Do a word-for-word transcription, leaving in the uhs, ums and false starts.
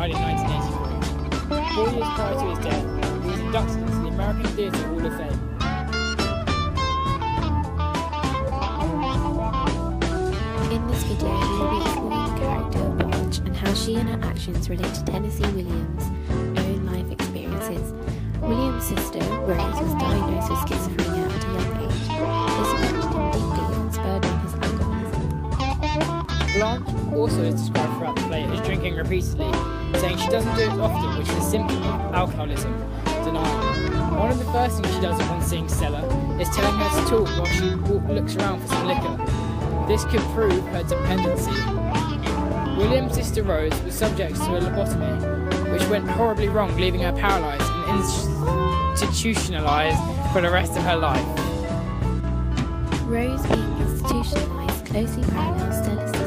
died in nineteen eighty-three. Four years prior to his death, he was inducted into the American Theatre Hall of Fame. In this video, we will be exploring the character of Blanche and how she and her actions relate to Tennessee Williams' own life experiences. Williams' sister, Rose, was diagnosed with schizophrenia at a young age. This affected him deeply and spurred on his alcoholism. Blanche also is described throughout the play as drinking repeatedly, saying she doesn't do it often, which is a symptom of alcoholism denial. One of the first things she does upon seeing Stella is telling her to talk while she looks around for some liquor. This could prove her dependency. William's sister Rose was subject to a lobotomy, which went horribly wrong, leaving her paralysed and institutionalised for the rest of her life. Rose being institutionalised closely parallels Stella's